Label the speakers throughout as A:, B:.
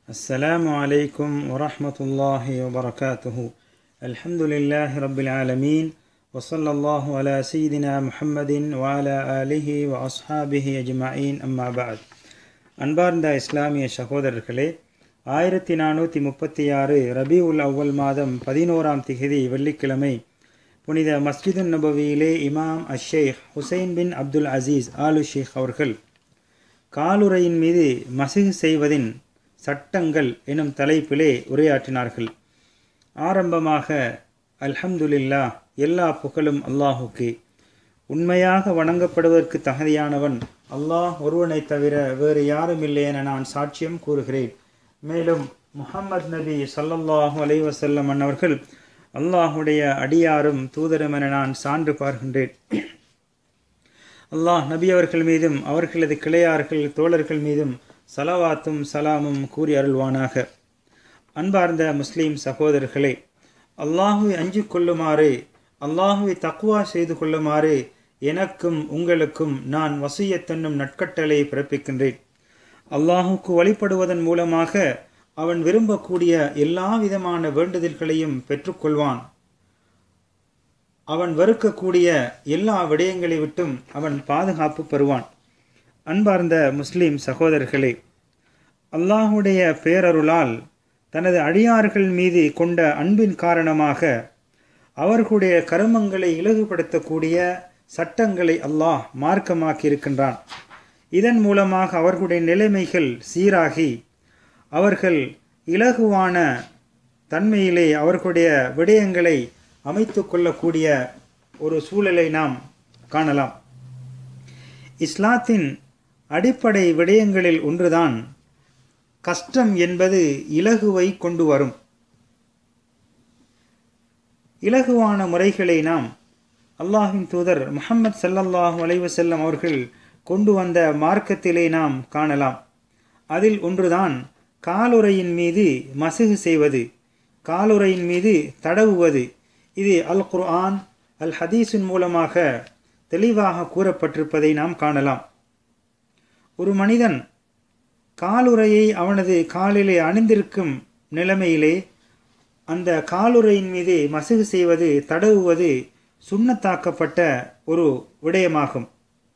A: السلام عليكم ورحمة الله وبركاته. الحمد لله رب العالمين وصلى الله على سيدنا محمد وعلى آله وأصحابه أجمعين أما بعد. அன்பார்ந்த இஸ்லாமிய சகோதரர்களே, 1436 ரபியுல் அவ்வல் மாதம் 11ஆம் திகதி வெள்ளிக்கிழமை புனித மஸ்ஜிது நபவியிலே இமாம் அஷேக் ஹுசைன் பின் அப்துல் அசீஸ் ஆலு ஷேக் அவர்கள் காலுறையின் மீது மசிஹ் செய்வதின் சட்டங்கள் எனும் தலைப்பிலே உரையாற்றினார்கள். ஆரம்பமாக அல்ஹம்துலில்லாஹ், எல்லா புகழும் அல்லாஹுக்கே. உண்மையாக வணங்கப்படுவதற்கு தகுதியானவன் அல்லாஹ் ஒருவனை தவிர வேறு யாரும் இல்லை என நான் சாட்சியம் கூறுகிறேன். மேலும் முஹம்மது நபி ஸல்லல்லாஹு அலைஹி வஸல்லம் அன்னவர்கள் அல்லாஹுடைய அடியாரும் தூதரும் என நான் சான்று பார்க்கின்றேன். அல்லாஹ் நபி அவர்கள் மீதும் அவர்களது கிளையார்கள் தோழர்கள் மீதும் சலவாத்தும் சலாமும் கூறி அருள்வானாக. அன்பார்ந்த முஸ்லீம் சகோதரர்களே, அல்லாஹுவை அஞ்சு கொள்ளுமாறு, அல்லாஹுவை தக்வா செய்து கொள்ளுமாறு எனக்கும் உங்களுக்கும் நான் வசியத் என்னும் நட்கட்டளை பிறப்பிக்கின்றேன். அல்லாஹுக்கு வழிபடுவதன் மூலமாக அவன் விரும்பக்கூடிய எல்லா விதமான வேண்டுதல்களையும் பெற்றுக்கொள்வான். அவன் வெறுக்கக்கூடிய எல்லா விடயங்களை விட்டும் அவன் பாதுகாப்பு பெறுவான். அன்பார்ந்த முஸ்லீம் சகோதரர்களே, அல்லாஹுடைய பேரருளால் தனது அடியார்கள் மீது கொண்ட அன்பின் காரணமாக அவர்களுடைய கருமங்களை இலகுபடுத்தக்கூடிய சட்டங்களை அல்லாஹ் மார்க்கமாக்கி இருக்கின்றான். இதன் மூலமாக அவர்களுடைய நிலைமைகள் சீராகி அவர்கள் இலகுவான தன்மையிலே அவர்களுடைய விடயங்களை அமைத்து கொள்ளக்கூடிய ஒரு சூழலை நாம் காணலாம். இஸ்லாத்தின் அடிப்படை விடயங்களில் ஒன்றுதான் கஷ்டம் என்பது இலகுவை கொண்டு வரும். இலகுவான முறைகளை நாம் அல்லாஹ்வின் தூதர் முஹம்மது ஸல்லல்லாஹு அலைஹி வஸல்லம் அவர்கள் கொண்டு வந்த மார்க்கத்திலே நாம் காணலாம். அதில் ஒன்றுதான் காலுறையின் மீது மசிஹ் செய்வது, காலுறையின் மீது தடவுவது. இது அல் குர்ஆன் அல் ஹதீஸின் மூலமாக தெளிவாக கூறப்பட்டிருப்பதை நாம் காணலாம். ஒரு மனிதன் காலுறையை அவனது காலிலே அணிந்திருக்கும் நிலைமையிலே அந்த காலுறையின் மீது மசிஹ் செய்வது, தடவுவது சுன்னத்தாக்கப்பட்ட ஒரு விடயமாகும்.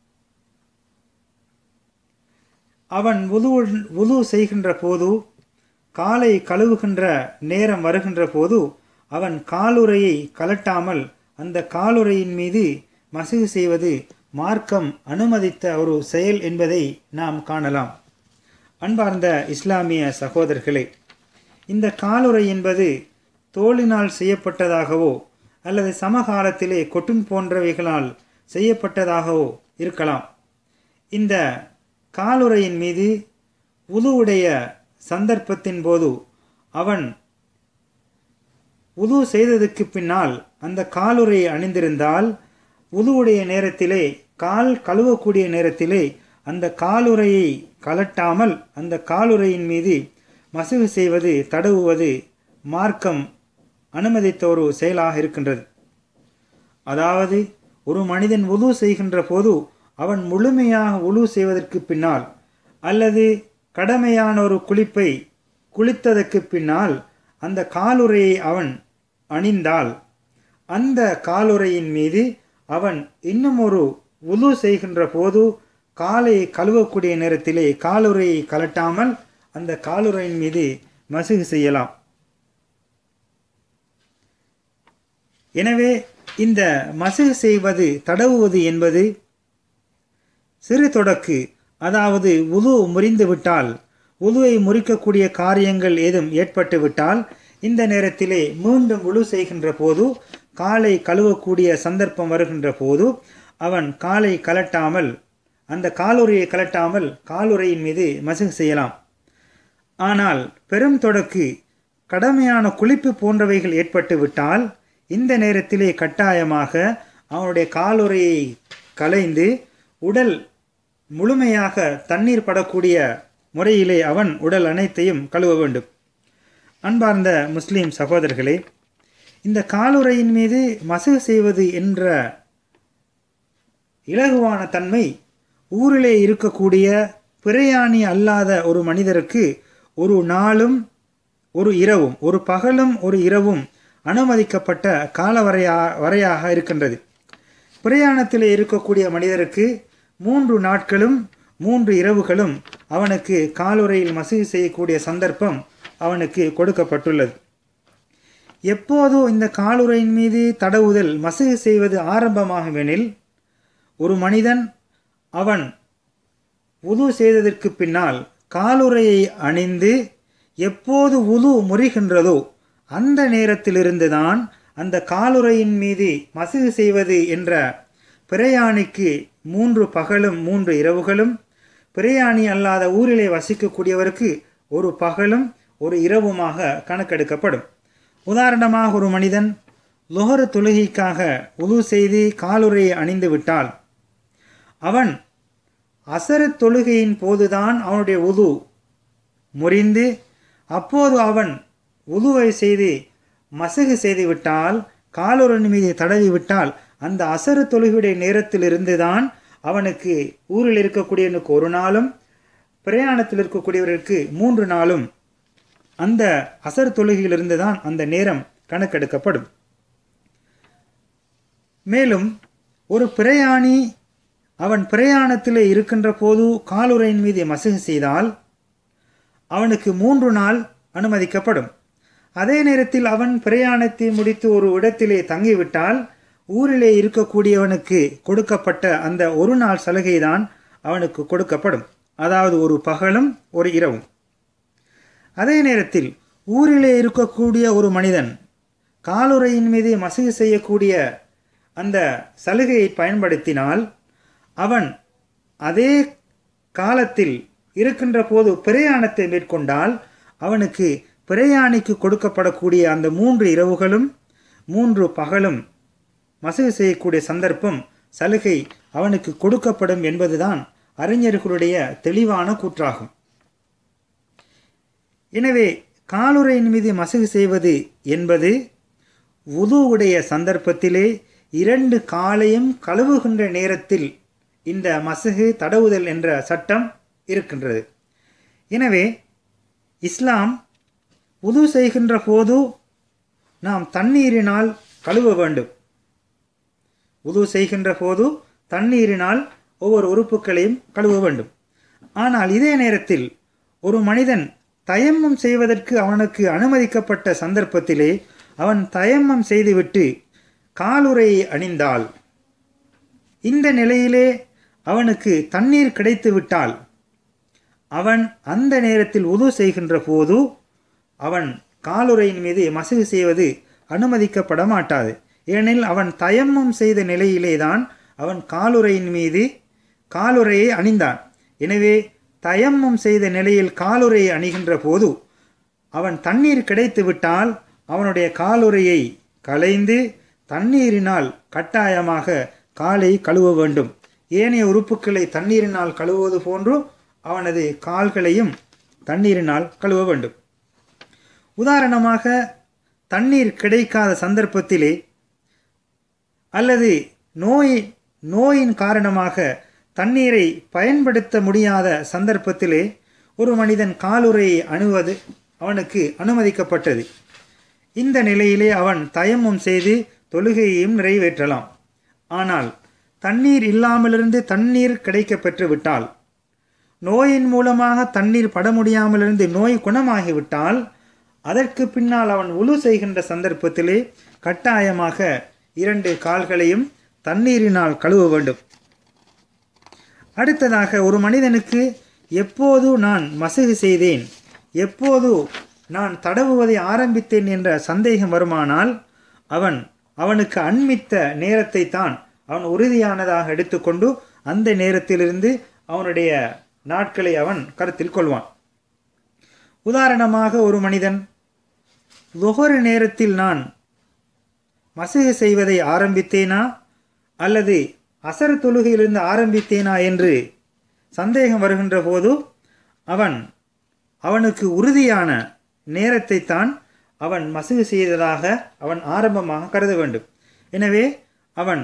A: அவன் வுது செய்கின்ற போது, காலை கழுவுகின்ற நேரம் வருகின்ற போது அவன் காலுறையை கலட்டாமல் அந்த காலுறையின் மீது மசிஹ் செய்வது மார்க்கம் அனுமதித்த ஒரு செயல் என்பதை நாம் காணலாம். அன்பார்ந்த இஸ்லாமிய சகோதரர்களே, இந்த காலுறை என்பது தோலினால் செய்யப்பட்டதாகவோ அல்லது சமகாலத்திலே கொட்டுன் போன்றவைகளால் செய்யப்பட்டதாகவோ இருக்கலாம். இந்த காலுறையின் மீது வுதுவுடைய சந்தர்ப்பத்தின் போது அவன் வுது செய்ததுக்கு பின்னால் அந்த காலுறையை அணிந்திருந்தால் வுதுவுடைய நேரத்திலே, கால் கழுவக்கூடிய நேரத்திலே அந்த காலுறையை கலட்டாமல் அந்த காலுறையின் மீது மசிஹ் செய்வது, தடவுவது மார்க்கம் அனுமதித்த ஒரு செயலாக இருக்கின்றது. அதாவது ஒரு மனிதன் வுது செய்கின்ற போது அவன் முழுமையாக வுது செய்வதற்கு பின்னால் அல்லது கடமையான ஒரு குளிப்பை குளித்ததற்கு பின்னால் அந்த காலுறையை அவன் அணிந்தால் அந்த காலுறையின் மீது அவன் இன்னும் ஒரு வுது செய்கின்ற போது காலை கழுவக்கூடிய நேரத்திலே காலுறையை கலட்டாமல் அந்த காலுறையின் மீது மசிஹ் செய்யலாம். எனவே இந்த மசிஹ் செய்வது, தடவுவது என்பது சிறு தொடக்கு, அதாவது வுது முறிந்து விட்டால், வுதுவை முறிக்கக்கூடிய காரியங்கள் ஏதும் ஏற்பட்டு விட்டால் இந்த நேரத்திலே மீண்டும் வுது செய்கின்ற போது, காலை கழுவக்கூடிய சந்தர்ப்பம் வருகின்ற போது அவன் காலை கலட்டாமல் அந்த காலுறையை கலட்டாமல் காலுறையின் மீது மசிஹ் செய்யலாம். ஆனால் பெரும் தொடக்கு, கடமையான குளிப்பு போன்றவைகள் ஏற்பட்டு விட்டால் இந்த நேரத்திலே கட்டாயமாக அவனுடைய காலுறையை களைந்து உடல் முழுமையாக தண்ணீர் படக்கூடிய முறையிலே அவன் உடல் அனைத்தையும் கழுவ வேண்டும். அன்பார்ந்த முஸ்லீம் சகோதரர்களே, இந்த காலுறையின் மீது மசிஹ் செய்வது என்ற இலகுவான தன்மை ஊரிலே இருக்கக்கூடிய பிரயாணி அல்லாத ஒரு மனிதருக்கு ஒரு நாளும் ஒரு இரவும், ஒரு பகலும் ஒரு இரவும் அனுமதிக்கப்பட்ட கால வரையாக இருக்கின்றது. பிரயாணத்தில் இருக்கக்கூடிய மனிதருக்கு 3 நாட்களும் 3 இரவுகளும் அவனுக்கு காலுறையில் மசூஹ் செய்யக்கூடிய சந்தர்ப்பம் அவனுக்கு கொடுக்கப்பட்டுள்ளது. எப்போது இந்த காலுறையின் மீது தடவுதல் மசூஹ் செய்வது ஆரம்பமாகுமெனில், ஒரு மனிதன் அவன் வுது செய்ததற்கு பின்னால் காலுறையை அணிந்து எப்போது வுது முறிகின்றதோ அந்த நேரத்திலிருந்துதான் அந்த காலுறையின் மீது மசூஹ் செய்வது என்ற பிரயாணிக்கு 3 பகலும் 3 இரவுகளும், பிரயாணி அல்லாத ஊரிலே வசிக்கக்கூடியவருக்கு ஒரு பகலும் ஒரு இரவுமாக கணக்கெடுக்கப்படும். உதாரணமாக, ஒரு மனிதன் லுஹர் தொழுகைக்காக வுது செய்து காலுறையை அணிந்து விட்டால் அவன் அசர் தொழுகையின் போதுதான் அவனுடைய வுது முறிந்து, அப்போது அவன் வுதுவை செய்து மசூஹ் செய்து விட்டால், காலுறையின் மீது தடவி விட்டால், அந்த அசர் தொழுகையுடைய நேரத்திலிருந்து தான் அவனுக்கு ஊரில் இருக்கக்கூடியவனுக்கு 1 நாளும், பிரயாணத்தில் இருக்கக்கூடியவர்களுக்கு 3 நாளும் அந்த அசர் தொழுகையிலிருந்து தான் அந்த நேரம் கணக்கெடுக்கப்படும். மேலும் ஒரு பிரயாணி அவன் பிரயாணத்தில் இருக்கின்ற போது காலுறையின் மீது மசூஹ் செய்தால் அவனுக்கு 3 நாள் அனுமதிக்கப்படும். அதே நேரத்தில் அவன் பிரயாணத்தை முடித்து ஒரு இடத்திலே தங்கிவிட்டால் ஊரிலே இருக்கக்கூடியவனுக்கு கொடுக்கப்பட்ட அந்த 1 நாள் சலுகை தான் அவனுக்கு கொடுக்கப்படும். அதாவது ஒரு பகலும் ஒரு இரவும். அதே நேரத்தில் ஊரிலே இருக்கக்கூடிய ஒரு மனிதன் காலுறையின் மீது மசூஹ் செய்யக்கூடிய அந்த சலுகையை பயன்படுத்தினால் அவன் அதே காலத்தில் இருக்கின்ற போது பிரயாணத்தை மேற்கொண்டால் அவனுக்கு பிரயாணிக்கு கொடுக்கப்படக்கூடிய அந்த 3 இரவுகளும் 3 பகலும் மசூஹ் செய்யக்கூடிய சந்தர்ப்பம் சலுகை அவனுக்கு கொடுக்கப்படும் என்பதுதான் அறிஞர்களுடைய தெளிவான கூற்றாகும். எனவே காலுறையின் மீது மசூஹ் செய்வது என்பது வுதுவுடைய சந்தர்ப்பத்திலே 2 காலையும் கழுவுகின்ற நேரத்தில் இந்த மசூஹ் தடவுதல் என்ற சட்டம் இருக்கின்றது. எனவே இஸ்லாம் வுது செய்கின்ற போது நாம் தண்ணீரினால் கழுவ வேண்டும். வுது செய்கின்ற போது தண்ணீரினால் ஒவ்வொரு உறுப்புகளையும் கழுவ வேண்டும். ஆனால் இதே நேரத்தில் ஒரு மனிதன் தயம்மம் செய்வதற்கு அவனுக்கு அனுமதிக்கப்பட்ட சந்தர்ப்பத்திலே அவன் தயம்மம் செய்துவிட்டு காலுறையை அணிந்தால், இந்த நிலையிலே அவனுக்கு தண்ணீர் கிடைத்து விட்டால் அவன் அந்த நேரத்தில் வுது செய்கின்ற போது அவன் காலுறையின் மீது மசூஹ் செய்வது அனுமதிக்கப்பட மாட்டாது. ஏனெனில் அவன் தயம்மம் செய்த நிலையிலே தான் அவன் காலுறையின் மீது காலுறையை அணிந்தான். எனவே தயம்மம் செய்த நிலையில் காலுறையை அணிகின்ற போது அவன் தண்ணீர் கிடைத்து விட்டால் அவனுடைய காலுறையை களைந்து தண்ணீரினால் கட்டாயமாக காலை கழுவ வேண்டும். ஏனைய உறுப்புகளை தண்ணீரினால் கழுவுவது போன்று அவனது கால்களையும் தண்ணீரினால் கழுவ வேண்டும். உதாரணமாக, தண்ணீர் கிடைக்காத சந்தர்ப்பத்திலே அல்லது நோயின் காரணமாக தண்ணீரை பயன்படுத்த முடியாத சந்தர்ப்பத்திலே ஒரு மனிதன் காலுறையை அணுவது அவனுக்கு அனுமதிக்கப்பட்டது. இந்த நிலையிலே அவன் தயம்மம் செய்து தொழுகையையும் நிறைவேற்றலாம். ஆனால் தண்ணீர் இல்லாமலிருந்து தண்ணீர் கிடைக்க பெற்றுவிட்டால், நோயின் மூலமாக தண்ணீர் பட முடியாமலிருந்து நோய் குணமாகிவிட்டால், அதற்கு பின்னால் அவன் வுது செய்கின்ற சந்தர்ப்பத்திலே கட்டாயமாக 2 கால்களையும் தண்ணீரினால் கழுவ வேண்டும். அடுத்ததாக, ஒரு மனிதனுக்கு எப்போது நான் மசூஹ் செய்தேன், எப்போது நான் தடவுவதை ஆரம்பித்தேன் என்ற சந்தேகம் வருமானால் அவனுக்கு அண்மித்த நேரத்தை தான் அவன் உறுதியானதாக எடுத்துக்கொண்டு அந்த நேரத்திலிருந்து அவனுடைய நாட்களை அவன் கருத்தில் கொள்வான். உதாரணமாக, ஒரு மனிதன் லுஹர் நேரத்தில் நான் மசூஹ் செய்வதை ஆரம்பித்தேனா அல்லது அசர் தொழுகையிலிருந்து ஆரம்பித்தேனா என்று சந்தேகம் வருகின்ற போது அவனுக்கு உறுதியான நேரத்தை தான் அவன் மசூஹ் செய்ததாக அவன் ஆரம்பமாக கருத வேண்டும். எனவே அவன்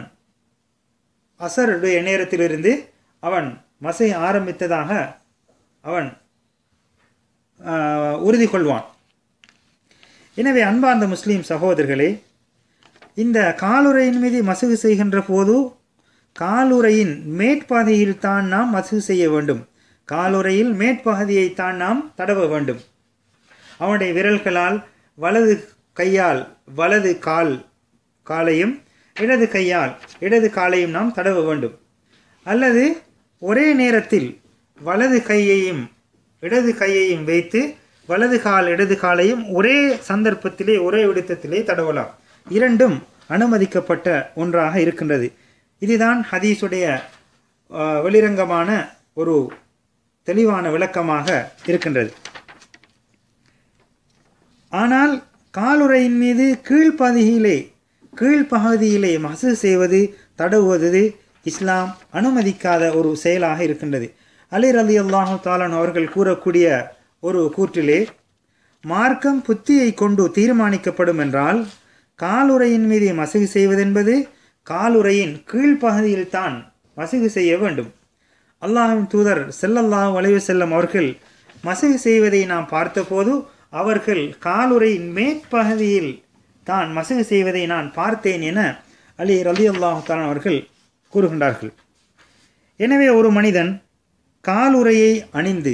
A: அசருடைய நேரத்திலிருந்து அவன் மசூஹ் ஆரம்பித்ததாக அவன் உறுதி கொள்வான். எனவே அன்பார்ந்த முஸ்லீம் சகோதரர்களே, இந்த காலுறையின் மீது மசகு செய்கின்ற போது காலுறையின் மேற்பகுதியில் தான் நாம் மசகு செய்ய வேண்டும். காலுறையில் மேற்பகுதியை தான் நாம் தடவ வேண்டும். அவனுடைய விரல்களால் வலது கையால் வலது காலையும் இடது கையால் இடது காலையும் நாம் தடவ வேண்டும். அல்லது ஒரே நேரத்தில் வலது கையையும் இடது கையையும் வைத்து வலது கால் இடது காலையும் ஒரே சந்தர்ப்பத்திலே ஒரே விடுத்தத்திலே தடவலாம். இரண்டும் அனுமதிக்கப்பட்ட ஒன்றாக இருக்கின்றது. இதுதான் ஹதீஸுடைய வெளிரங்கமான ஒரு தெளிவான விளக்கமாக இருக்கின்றது. ஆனால் காலுறையின் மீது கீழ்ப்பகுதியிலே மசகு செய்வது தடவுவது இஸ்லாம் அனுமதிக்காத ஒரு செயலாக இருக்கின்றது. அலி ரலியல்லாஹு தஆலா அவர்கள் கூறக்கூடிய ஒரு கூற்றிலே, மார்க்கம் புத்தியை கொண்டு தீர்மானிக்கப்படும் என்றால் காலுறையின் மீது மசகு செய்வதென்பது காலுறையின் கீழ்ப்பகுதியில் தான் மசகு செய்ய வேண்டும். அல்லாஹ்வின் தூதர் ஸல்லல்லாஹு அலைஹி வஸல்லம் அவர்கள் மசகு செய்வதை நாம் பார்த்தபோது அவர்கள் காலுறையின் மேற்பகுதியில் தான் மசகு செய்வதை நான் பார்த்தேன் என அலி ரலியல்லாஹு தஆலா அவர்கள் கூறுகின்றார்கள். எனவே ஒரு மனிதன் காலுறையை அணிந்து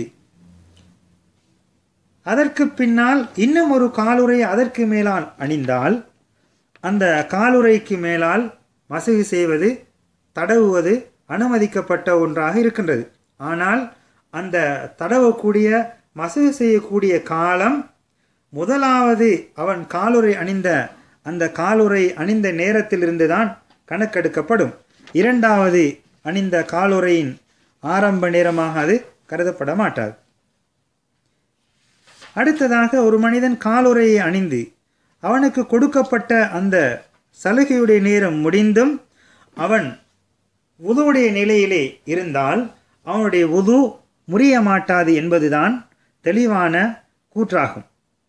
A: அதற்கு பின்னால் இன்னும் ஒரு காலுறை அதற்கு மேலால் அணிந்தால் அந்த காலுறைக்கு மேலால் மசகு செய்வது தடவுவது அனுமதிக்கப்பட்ட ஒன்றாக இருக்கின்றது. ஆனால் அந்த தடவக்கூடிய மசகு செய்யக்கூடிய காலம் முதலாவது அவன் காலுறை அணிந்த அந்த காலுறை அணிந்த நேரத்திலிருந்து தான் கணக்கெடுக்கப்படும். இரண்டாவது அணிந்த காலுறையின் ஆரம்ப நேரமாக அது கருதப்பட மாட்டாது. அடுத்ததாக ஒரு மனிதன் காலுறையை அணிந்து அவனுக்கு கொடுக்கப்பட்ட அந்த சலுகையுடைய நேரம் முடிந்தும் அவன் வுதுவுடைய நிலையிலே இருந்தால் அவனுடைய வுது முறிய மாட்டாது என்பதுதான் தெளிவான கூற்றாகும்.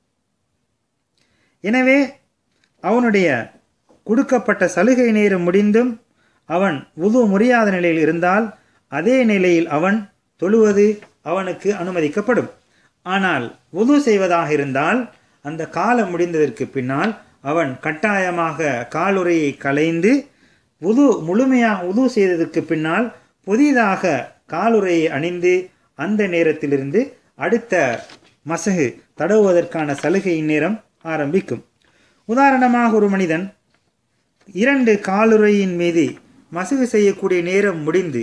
A: எனவே அவனுடைய கொடுக்கப்பட்ட சலுகை நேரம் முடிந்தும் அவன் வுது முறியாத நிலையில் இருந்தால் அதே நிலையில் அவன் தொழுவது அவனுக்கு அனுமதிக்கப்படும். ஆனால் வுது செய்வதாக இருந்தால் அந்த காலம் முடிந்ததற்கு பின்னால் அவன் கட்டாயமாக காலுறையை களைந்து முழுமையாக வுது செய்ததற்கு பின்னால் புதிதாக காலுறையை அணிந்து அந்த நேரத்திலிருந்து அடுத்த மசகு தடவுவதற்கான சலுகையின் நேரம் ஆரம்பிக்கும். உதாரணமாக ஒரு மனிதன் 2 காலுறையின் மீது மசகு செய்யக்கூடிய நேரம் முடிந்து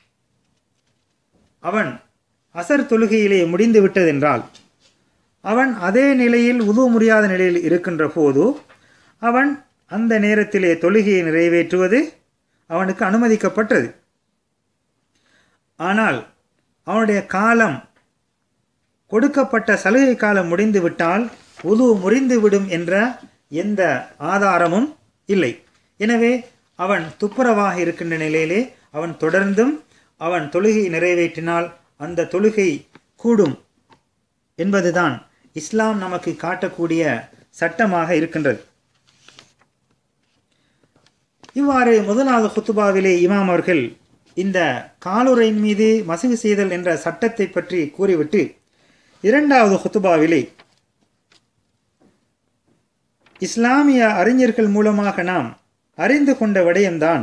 A: அவன் அசர் தொழுகையிலே முடிந்து விட்டதென்றால் அவன் அதே நிலையில் வுது முறியாத நிலையில் இருக்கின்ற போது அவன் அந்த நேரத்திலே தொழுகையை நிறைவேற்றுவது அவனுக்கு அனுமதிக்கப்பட்டது. ஆனால் அவனுடைய காலம் கொடுக்கப்பட்ட சலுகை காலம் முடிந்து விட்டால் வுது முறிந்துவிடும் என்ற எந்த ஆதாரமும் இல்லை. எனவே அவன் துப்புரவாக இருக்கின்ற நிலையிலே அவன் தொடர்ந்தும் அவன் தொழுகை நிறைவேற்றினால் அந்த தொழுகை கூடும் என்பதுதான் இஸ்லாம் நமக்கு காட்டக்கூடிய சட்டமாக இருக்கின்றது. இவ்வாறு முதலாவது குத்துபாவிலே இமாம் அவர்கள் இந்த காலுறையின் மீது மசகு செய்தல் என்ற சட்டத்தை பற்றி கூறிவிட்டு இரண்டாவது குத்துபாவிலே இஸ்லாமிய அறிஞர்கள் மூலமாக நாம் அறிந்து கொண்ட விடயம்தான்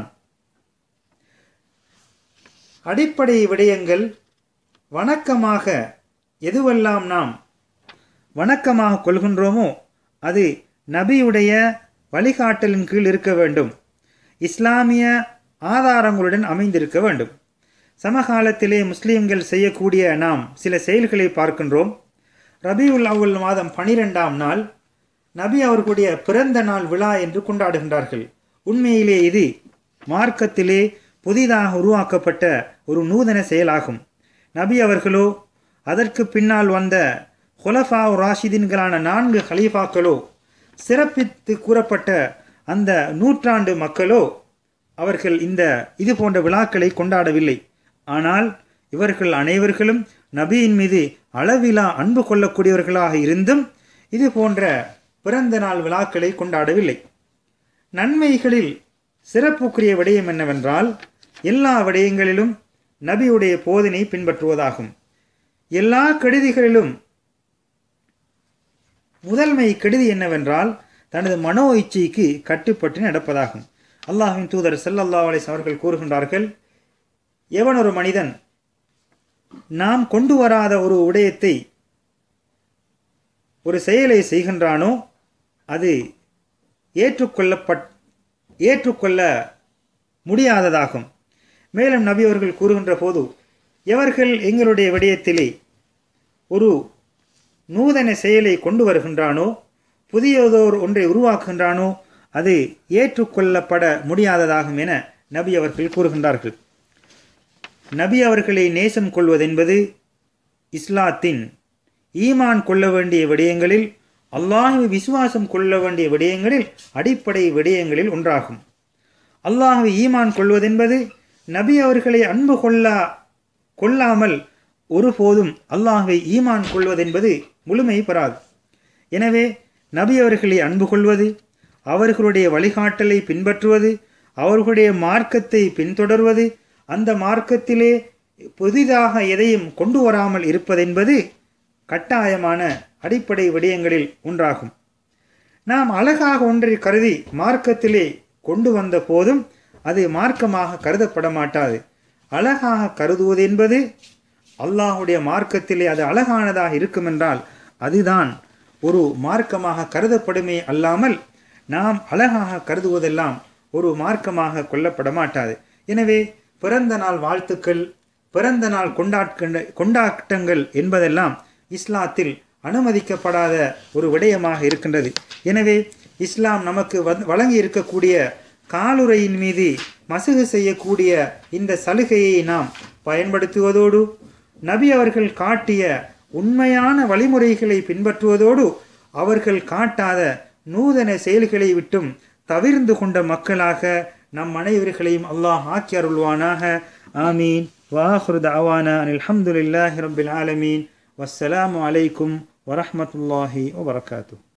A: அடிப்படை விடயங்கள் வணக்கமாக எதுவெல்லாம் நாம் வணக்கமாக கொள்கின்றோமோ அது நபியுடைய வழிகாட்டலின் கீழ் இருக்க வேண்டும், இஸ்லாமிய ஆதாரங்களுடன் அமைந்திருக்க வேண்டும். சமகாலத்திலே முஸ்லீம்கள் செய்யக்கூடிய நாம் சில செயல்களை பார்க்கின்றோம். ரபியுல் அவ்வல் மாதம் 12ஆம் நாள் நபி அவர்களுடைய பிறந்த நாள் விழா என்று கொண்டாடுகின்றார்கள். உண்மையிலே இது மார்க்கத்திலே புதிதாக உருவாக்கப்பட்ட ஒரு நூதன செயலாகும். நபி அவர்களோ அதற்கு பின்னால் வந்த ஹுலஃபா ராஷிதீன்களான 4 ஹலீஃபாக்களோ சிறப்பித்து கூறப்பட்ட அந்த நூற்றாண்டு மக்களோ அவர்கள் இது போன்ற விழாக்களை கொண்டாடவில்லை. ஆனால் இவர்கள் அனைவர்களும் நபியின் மீது அளவிலா அன்பு கொள்ளக்கூடியவர்களாக இருந்தும் இது போன்ற பிறந்த நாள் விழாக்களை கொண்டாடவில்லை. நன்மைகளில் சிறப்புக்குரிய விடயம் என்னவென்றால் எல்லா விடயங்களிலும் நபியுடைய போதனை பின்பற்றுவதாகும். எல்லா கெடுதிகளிலும் முதன்மை கெடுதி என்னவென்றால் தனது மனோ இச்சைக்கு கட்டுப்பட்டு நடப்பதாகும். அல்லாஹ்வின் தூதர் ஸல்லல்லாஹு அலைஹி வஸல்லம் அவர்கள் கூறுகின்றார்கள், எவன் ஒரு மனிதன் நாம் கொண்டு வராத ஒரு விடயத்தை ஒரு செயலை செய்கின்றானோ அது ஏற்றுக்கொள்ள முடியாததாகும். மேலும் நபி அவர்கள் கூறுகின்ற போது, எவர்கள் எங்களுடைய விடயத்திலே ஒரு நூதன செயலை கொண்டு வருகின்றானோ, புதியதோர் ஒன்றை உருவாக்குகின்றானோ அது ஏற்றுக்கொள்ளப்பட முடியாததாகும் என நபி அவர்கள் கூறுகின்றார்கள். நபி அவர்களை நேசம் கொள்வதென்பது இஸ்லாத்தின் ஈமான் கொள்ள வேண்டிய விடயங்களில், அல்லாஹ்வை விசுவாசம் கொள்ள வேண்டிய விடயங்களில் அடிப்படை விடயங்களில் ஒன்றாகும். அல்லாஹ்வை ஈமான் கொள்வதென்பது நபி அவர்களை அன்பு கொள்ளாமல் ஒருபோதும் அல்லாஹ்வை ஈமான் கொள்வதென்பது முழுமை பெறாது. எனவே நபி அவர்களை அன்பு கொள்வது, அவர்களுடைய வழிகாட்டலை பின்பற்றுவது, அவர்களுடைய மார்க்கத்தை பின்தொடர்வது, அந்த மார்க்கத்திலே புதிதாக எதையும் கொண்டு வராமல் இருப்பதென்பது கட்டாயமான அடிப்படை விடயங்களில் ஒன்றாகும். நாம் அழகாக ஒன்றை கருதி மார்க்கத்திலே கொண்டு வந்த போதும் அது மார்க்கமாக கருதப்பட மாட்டாது. அழகாக கருதுவது என்பது அல்லாஹுடைய மார்க்கத்திலே அது அழகானதாக இருக்கும் என்றால் அதுதான் ஒரு மார்க்கமாக கருதப்படுமே அல்லாமல் நாம் அழகாக கருதுவதெல்லாம் ஒரு மார்க்கமாக கொள்ளப்பட மாட்டாது. எனவே பிறந்த நாள் வாழ்த்துக்கள், பிறந்த நாள் கொண்டாட்டங்கள் என்பதெல்லாம் இஸ்லாத்தில் அனுமதிக்கப்படாத ஒரு விடயமாக இருக்கின்றது. எனவே இஸ்லாம் நமக்கு வழங்கி இருக்கக்கூடிய காலுறையின் மீது மசுகு செய்யக்கூடிய இந்த சலுகையை நாம் பயன்படுத்துவதோடு, நபி அவர்கள் காட்டிய உண்மையான வழிமுறைகளை பின்பற்றுவதோடு, அவர்கள் காட்டாத நூதன செயல்களை விட்டும் தவிர்ந்து கொண்ட மக்களாக நம் அனைவர்களையும் அல்லாஹ் ஆக்கி அருள்வானாக. ஆமீன். வாஹிரு தஅவானா அல்ஹம்துலில்லாஹி ரப்பில் ஆலமீன். வஸ்ஸலாமு அலைக்கும் வரஹ்மத்துல்லாஹி வபரகாத்துஹு.